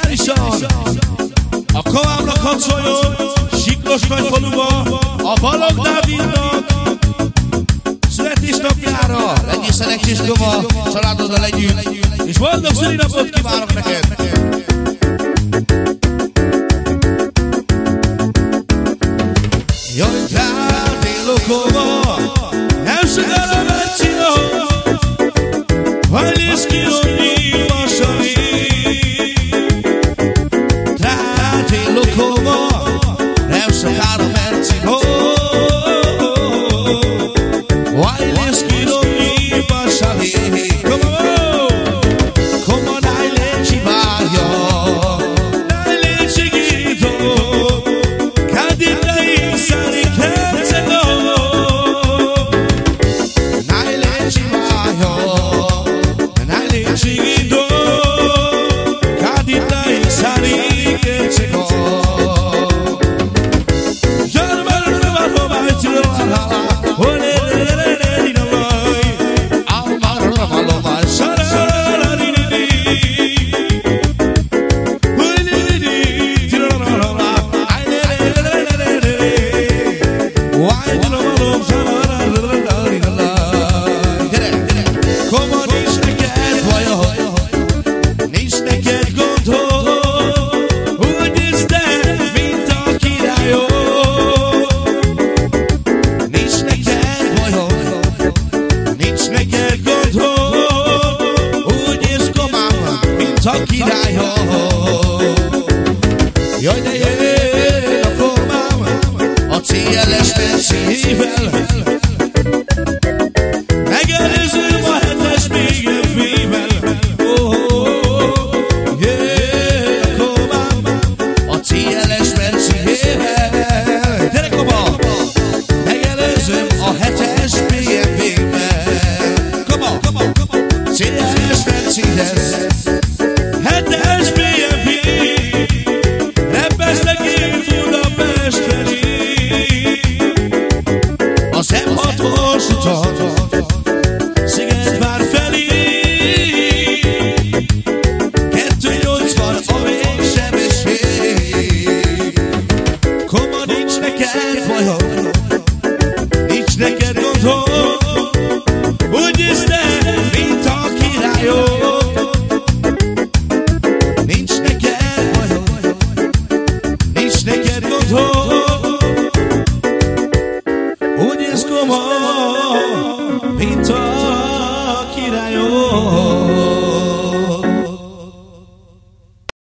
speciálisan a Kavámnak hadd szóljon, Siklos Nagyfaluba, a Balogh Dávidnak születésnapjára. Egészen egy kis goma, családoddal együtt, és boldog szülinapot kívánok neked! Jaj, trátéllokova, nem sokára megcsinál, hajlész kilomni vasali. Trátéllokova, nem sokára megcsinál, hajlész kilomni vasali. Koma najle csivája, najle csigító, kadidai szari kercegó. Najle csivája, najle csigító, kadidai szari kercegó. Jaj, de jön a formám a CLS Mercivel, megelőzöm a 7-es BMW-vel. Jön a formám a CLS Mercivel, gyere koma! Megelőzöm a 7-es BMW-vel. Koma! CLS Mercedes.